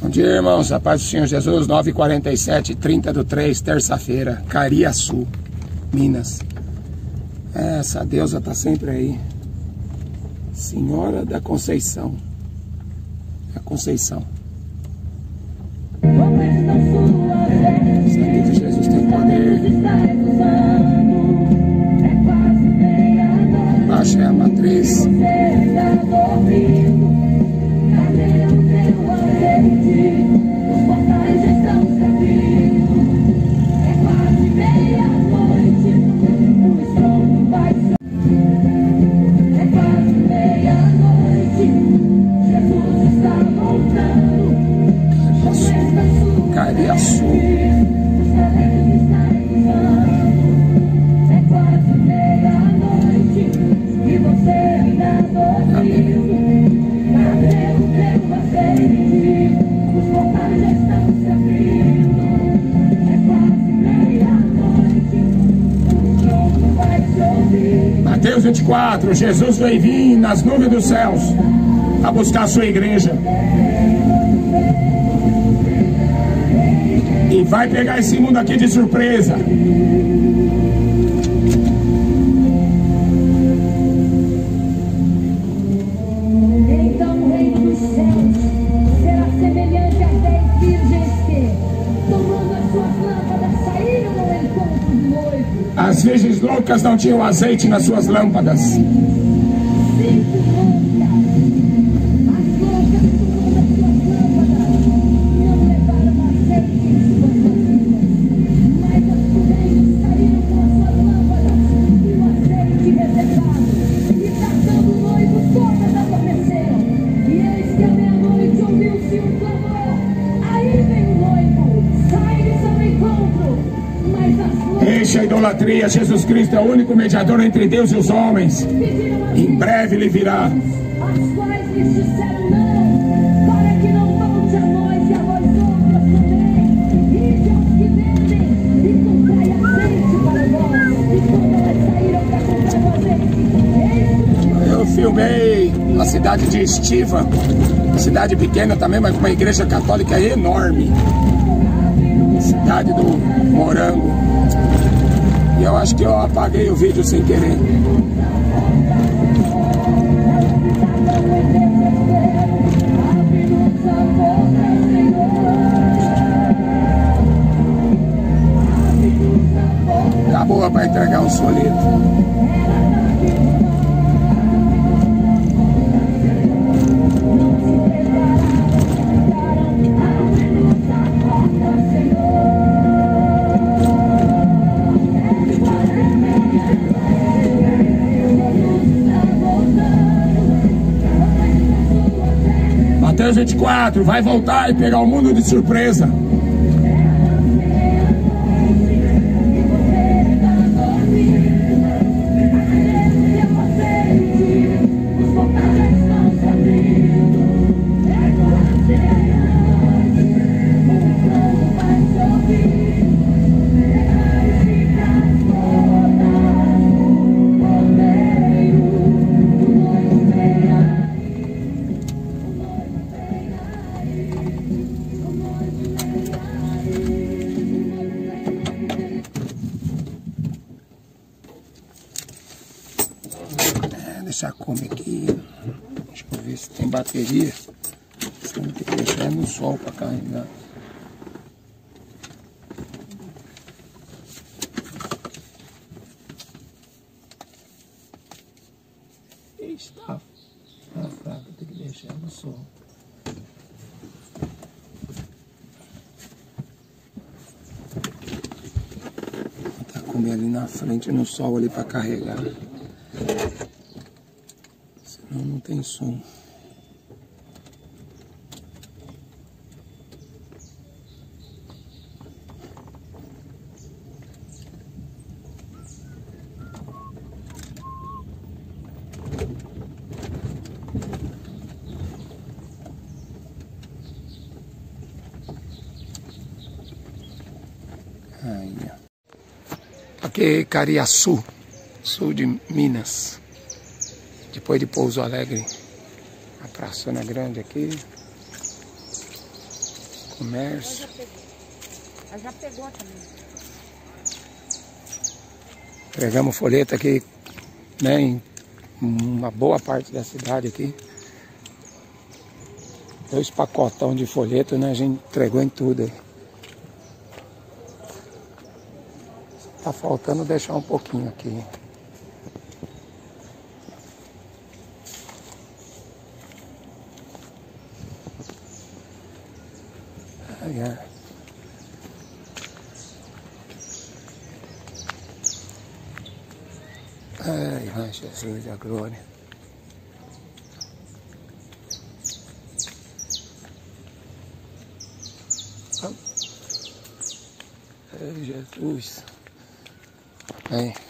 Bom dia, irmãos. A paz do Senhor Jesus, 9h47, 30/3, terça-feira, Cariaçu, Minas. Essa deusa está sempre aí. Senhora da Conceição. A Conceição. Sangue de Jesus tem poder. Baixa é a matriz. Cariaçu. Mateus 24, Jesus vai vir nas nuvens dos céus a buscar a sua igreja. E vai pegar esse mundo aqui de surpresa. Então o reino dos céus será semelhante a 10 virgens que, tomando as suas lâmpadas, saíram ao encontro do noivo. As virgens loucas não tinham azeite nas suas lâmpadas. 5 loucas. As loucas, tomando as suas lâmpadas, não levaram azeite em suas vasilhas, mas as prudentes saíram com as suas lâmpadas e o azeite reservado. E tratando o noivo, todas adormeceram. E eis que à meia-noite ouviu-se um clamor: aí vem o noivo, sai-lhes ao encontro. Mas as loucas Deixa a idolatria. Jesus Cristo é o único mediador entre Deus e os homens. pediram a Em breve ele virá. as quais lhes disseram não, para que não falte a nós e a vós outras também. Ide aos que vendem e comprai azeite para vós. E quando elas saíram para comprar o azeite, Eu filmei na cidade de Estiva, cidade pequena também, mas com uma igreja católica enorme. Cidade do Morango. E eu acho que eu apaguei o vídeo sem querer. Tá boa para entregar um solito. Mateus 24, vai voltar e pegar o mundo de surpresa. Deixar come aqui. Deixa eu ver se tem bateria. Senão tem que deixar no sol para carregar. Está fraca, tem que deixar no sol. Tá comendo ali na frente no sol ali para carregar. Senão não tem som. Aí, ó. Aqui é Cariaçu, sul de Minas. Depois de Pouso Alegre, a praçona grande aqui. Comércio. Ela já pegou também. Pregamos folheto aqui, né, em uma boa parte da cidade aqui. 2 pacotão de folheto, né? A gente entregou em tudo aí. Tá faltando deixar um pouquinho aqui. Ai, ai. Ai, Jesus da glória. Ai, Jesus. Aí.